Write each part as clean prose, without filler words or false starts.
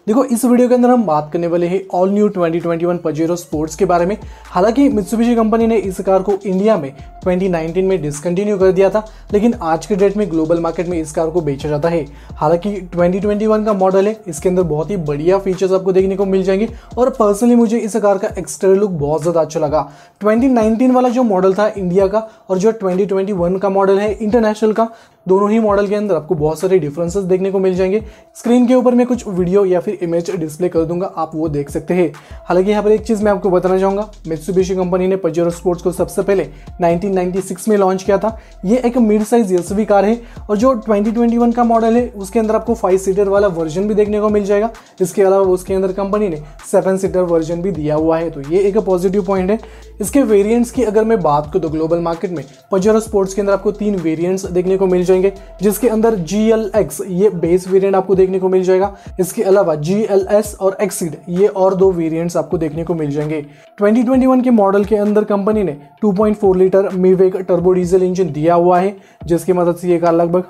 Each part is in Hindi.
देखो इस वीडियो के अंदर हम बात करने वाले हैं ऑल न्यू 2021 पजेरो स्पोर्ट्स के बारे में। हालांकि मित्सुबिशी कंपनी ने इस कार को इंडिया में 2019 में डिसकंटिन्यू कर दिया था, लेकिन आज के डेट में ग्लोबल मार्केट में इस कार को बेचा जाता है। हालांकि 2021 का मॉडल है, इसके अंदर बहुत ही बढ़िया फीचर्स आपको देखने को मिल जाएंगे और पर्सनली मुझे इस कार का एक्सटीरियर लुक बहुत ज्यादा अच्छा लगा। 2019 वाला जो मॉडल था इंडिया का और जो 2021 का मॉडल है इंटरनेशनल का, दोनों ही मॉडल के अंदर आपको बहुत सारे डिफरेंसेस देखने को मिल जाएंगे। स्क्रीन के ऊपर मैं कुछ वीडियो या फिर इमेज डिस्प्ले कर दूंगा, आप वो देख सकते हैं। हालांकि यहाँ पर एक चीज मैं आपको बताना चाहूंगा, मित्सुबिशी कंपनी ने पजेरो स्पोर्ट्स को सबसे पहले 1996 में लॉन्च किया था। ये एक मिड साइज एसयूवी कार है और जो 2021 का मॉडल है उसके अंदर आपको 5 सीटर वाला वर्जन भी देखने को मिल जाएगा। इसके अलावा उसके अंदर कंपनी ने 7 सीटर वर्जन भी दिया हुआ है, तो ये एक पॉजिटिव पॉइंट है। इसके वेरिएंट्स की अगर मैं बात करूं तो ग्लोबल मार्केट में पजेरो स्पोर्ट्स के अंदर आपको 3 वेरिएंट्स देखने को मिल जाएंगे, जिसके अंदर GLX ये बेस वेरिएंट आपको देखने को मिल जाएगा। इसके अलावा GLS और एक्सीड ये और 2 वेरिएंट्स आपको देखने को मिल जाएंगे। 2021 के मॉडल के अंदर कंपनी ने 2.4 litre MIVEC turbo diesel engine दिया हुआ है, जिसकी मदद से ये कार लगभग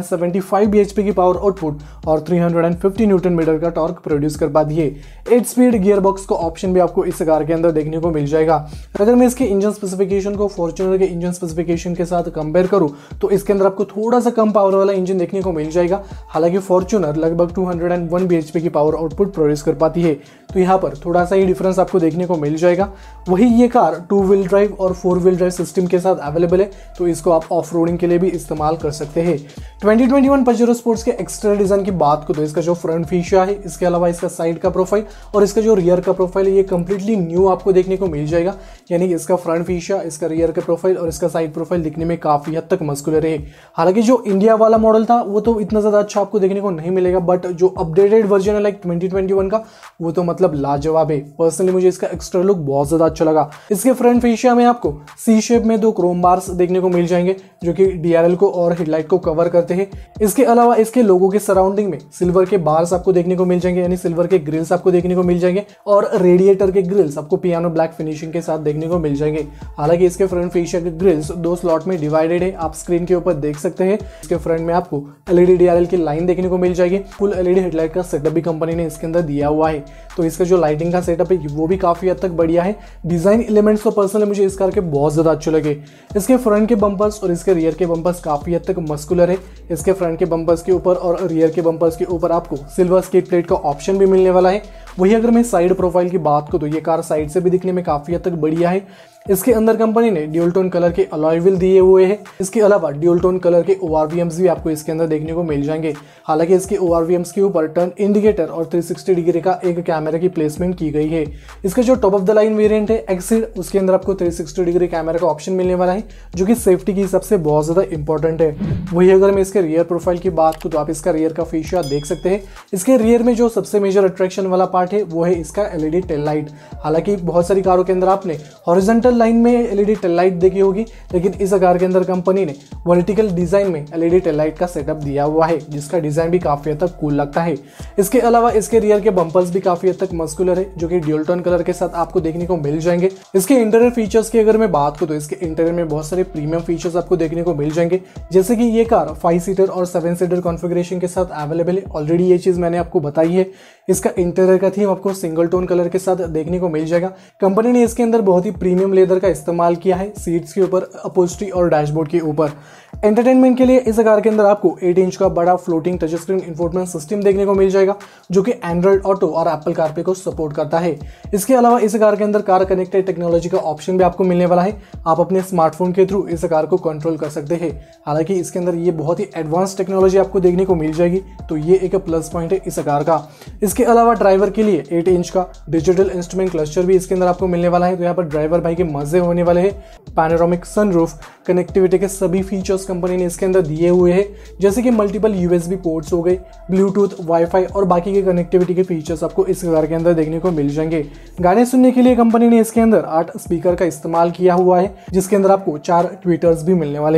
175 bhp की पावर आउटपुट और 350 न्यूटन मीटर का टॉर्क प्रोड्यूस कर पाती है। 8 स्पीड गियर बॉक्स का ऑप्शन भी आपको इस कार के अंदर देखने को मिल जाएगा। अगर मैं इसके इंजन स्पेसिफिकेशन को फॉर्च्यूनर के इंजन स्पेसिफिकेशन के साथ कंपेयर करूं तो इसके अंदर आपको थोड़ा सा कम पावर वाला इंजन देखने को मिल जाएगा। हालांकि फॉर्च्यूनर लगभग 201 bhp की पावर आउटपुट प्रोड्यूस कर पाती है, तो यहाँ पर थोड़ा सा ही डिफरेंस आपको देखने को मिल जाएगा। वही ये कार 2 व्हील ड्राइव और 4 व्हील ड्राइव सिस्टम के साथ अवेलेबल है, तो इसको आप ऑफ रोडिंग के लिए भी इस्तेमाल कर सकते हैं। 2021 पजेरो स्पोर्ट्स के एक्सटीरियर डिजाइन की बात करो तो इसका जो फ्रंट फीचर है, इसके अलावा इसका साइड का प्रोफाइल और इसका जो रियर का प्रोफाइल है, ये कंप्लीटली न्यू आपको देखने को मिल जाएगा। यानी कि इसका फ्रंट फीचर, इसका रियर का प्रोफाइल और इसका साइड प्रोफाइल दिखने में काफी हद तक मस्कुलर है। हालांकि जो इंडिया वाला मॉडल था वो तो इतना ज्यादा अच्छा आपको देखने को नहीं मिलेगा, बट जो अपडेटेड वर्जन है लाइक 2021 का, वो तो मतलब लाजवाब है। पर्सनली मुझे इसका एक्सटीरियर लुक बहुत ज्यादा अच्छा लगा। इसके फ्रंट फीचर में आपको सी शेप में 2 क्रोम बार्स देखने को मिल जाएंगे, जो कि DRL को और हेडलाइट को कवर करते हैं। इसके अलावा इसके लोगो के सराउंडिंग में सिल्वर के बार्स आपको देखने को मिल जाएंगे, यानी सिल्वर के ग्रिल्स आपको देखने को मिल जाएंगे और रेडिएटर के ग्रिल्स आपको पियानो ब्लैक फिनिशिंग के साथ देखने को मिल जाएंगे। हालांकि इसके फ्रंट फीचर के ग्रिल्स 2 स्लॉट में डिवाइडेड है, आप स्क्रीन के ऊपर देख सकते हैं। इसके फ्रंट में आपको LED DRL की लाइन देखने को मिल जाएगी। फुल LED हेडलाइट का सेटअप भी कंपनी ने इसके अंदर दिया हुआ है, तो इसका जो लाइटिंग का सेटअप है वो भी काफी हद तक बढ़िया है। डिजाइन एलिमेंट्स तो पर्सनली मुझे इस कार के बहुत ज्यादा अच्छे लगे। इसके फ्रंट के बम्पर्स और इसके रियर के बम्पर्स काफी हद तक मस्कुलर है। इसके फ्रंट के बम्पर्स के ऊपर और रियर के बम्पर्स के ऊपर आपको सिल्वर स्किड प्लेट का ऑप्शन भी मिलने वाला है। वही अगर मैं साइड प्रोफाइल की बात करूं तो ये कार साइड से भी दिखने में काफी हद तक बढ़िया है। इसके अंदर कंपनी ने ड्यूल टोन कलर के अलॉय व्हील दिए हुए हैं। इसके अलावा ड्यूल टोन कलर के ORVMs भी आपको इसके अंदर देखने को मिल जाएंगे। हालांकि इसके ORVMs के ऊपर टर्न इंडिकेटर और 360 डिग्री का एक कैमरा की प्लेसमेंट की गई है। इसका जो top of the line variant है एक्सीड, उसके अंदर आपको 360 डिग्री कैमरा का ऑप्शन मिलने वाला है, जो कि सेफ्टी की सबसे बहुत ज्यादा इंपॉर्टेंट है। वही अगर मैं इसके रियर प्रोफाइल की बात करूं तो आप इसका रियर का फीचर देख सकते हैं। इसके रियर में जो सबसे मेजर अट्रैक्शन वाला पार्ट है वो है इसका LED टेल लाइट। हालांकि बहुत सारी कारों के अंदर आपने हॉरिजॉन्टल लाइन में LED टेल लाइट देखी होगी, लेकिन इस कार के अंदर कंपनी ने वर्टिकल डिजाइन में LED टेल लाइट का सेटअप दिया हुआ है, जिसका डिजाइन भी काफी हद तक कूल लगता है। इसके अलावा इसके रियर के बम्पर्स भी काफी हद तक मस्कुलर है, जो कि ड्यूल टोन कलर के साथ आपको देखने को मिल जाएंगे। इसके इंटीरियर फीचर्स की अगर मैं बात करूं तो इसके इंटीरियर में बहुत सारे प्रीमियम फीचर्स आपको देखने को मिल जाएंगे, जैसे कि ये कार 5 सीटर और 7 सीटर कॉन्फ़िगरेशन के साथ अवेलेबल है। ऑलरेडी ये चीज मैंने आपको बताई है। इसका इंटीरियर का थीम आपको सिंगल टोन कलर के साथ देखने को मिल जाएगा। कंपनी ने इसके अंदर बहुत ही प्रीमियम लेदर का इस्तेमाल किया है सीट्स के ऊपर, अपहोल्स्ट्री और डैशबोर्ड के ऊपर। एंटरटेनमेंट के लिए इस कार के अंदर आपको 8 इंच का बड़ा floating touch screen infotainment system देखने को मिल जाएगा, जो कि एंड्रॉइड ऑटो और एप्पल कारप्ले को सपोर्ट करता है। इसके अलावा इस कार के अंदर कार कनेक्टेड टेक्नोलॉजी का ऑप्शन भी आपको मिलने वाला है। आप अपने स्मार्टफोन के थ्रू इस कार को कंट्रोल कर सकते हैं। हालांकि इसके अंदर ये बहुत ही एडवांस टेक्नोलॉजी आपको देखने को मिल जाएगी, तो ये एक प्लस पॉइंट है इस कार का। इसके अलावा ड्राइवर के लिए 8 इंच का डिजिटल इंस्ट्रूमेंट क्लस्टर भी इसके अंदर आपको मिलने वाला है, तो यहाँ पर ड्राइवर भाई के मजे होने वाले हैं। पैनोरामिक सनरूफ, कनेक्टिविटी के सभी फीचर्स कंपनी ने इसके अंदर दिए हुए हैं, जैसे कि मल्टीपल USB पोर्ट्स हो गए, ब्लूटूथ, वाईफाई और बाकी के कनेक्टिविटी के फीचर्स आपको इस कार के अंदर देखने को मिल जाएंगे। गाने सुनने के लिए कंपनी ने इसके अंदर 8 स्पीकर का इस्तेमाल किया हुआ है, जिसके अंदर आपको 4 ट्वीटर्स भी मिलने वाले हैं।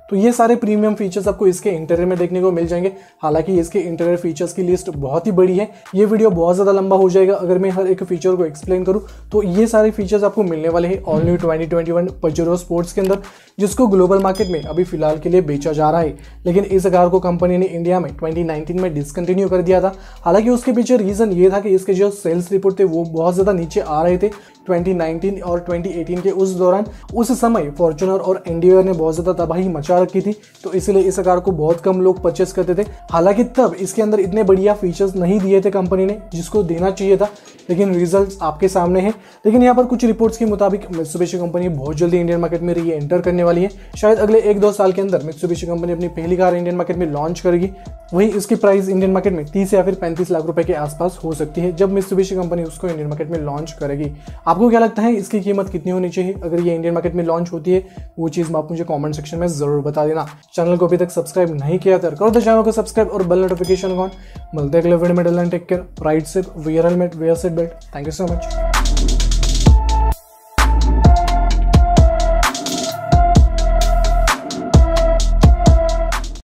तो ये सारे प्रीमियम फीचर्स आपको इसके इंटीरियर में देखने को मिल जाएंगे। हालांकि इसके इंटीरियर फीचर्स की लिस्ट बहुत ही बड़ी है, ये वीडियो बहुत ज़्यादा लंबा हो जाएगा अगर मैं हर एक फीचर को एक्सप्लेन करूँ। तो ये सारे फीचर्स आपको मिलने वाले हैं ऑल न्यू 2021 पजेरो स्पोर्ट्स के अंदर, जिसको ग्लोबल मार्केट में अभी फिलहाल के लिए बेचा जा रहा है। लेकिन इस कार को कंपनी ने इंडिया में 2019 में डिसकंटिन्यू कर दिया था। हालांकि उसके पीछे रीजन ये था कि इसके जो सेल्स रिपोर्ट थे वो बहुत ज़्यादा नीचे आ रहे थे 2019 और 2018 के उस दौरान। उस समय फॉर्च्यूनर और एंडिवर ने बहुत ज़्यादा तबाही मचा रखी थी, तो इसलिए इस कार को बहुत कम लोग परचेस करते थे। हालांकि तब इसके अंदर इतने बढ़िया फीचर्स नहीं दिए थे कंपनी ने जिसको देना चाहिए था, लेकिन रिजल्ट्स आपके सामने हैं। लेकिन यहाँ पर कुछ रिपोर्ट्स के मुताबिक मित्सुबिशी कंपनी बहुत जल्दी इंडियन मार्केट में री एंटर करने वाली है। शायद अगले 1-2 साल के अंदर मित्सुबिशी कंपनी अपनी पहली कार इंडियन मार्केट में लॉन्च करेगी। वहीं इसकी प्राइस इंडियन मार्केट में 30 या फिर 35 लाख रुपए के आसपास हो सकती है जब मित्सुबिशी कंपनी उसको इंडियन मार्केट में लॉन्च करेगी। आपको क्या लगता है इसकी कीमत कितनी होनी चाहिए अगर ये इंडियन मार्केट में लॉन्च होती है? वो चीज़ आप मुझे कमेंट सेक्शन में जरूर बता देना। चैनल को अभी तक सब्सक्राइब नहीं किया तो करो, तो चैनल को सब्सक्राइब और बेल नोटिफिकेशन ऑन। मिलते हैं अगले वीडियो में। Till then take care, ride safe, wear helmet, wear seat belt. Thank you so much.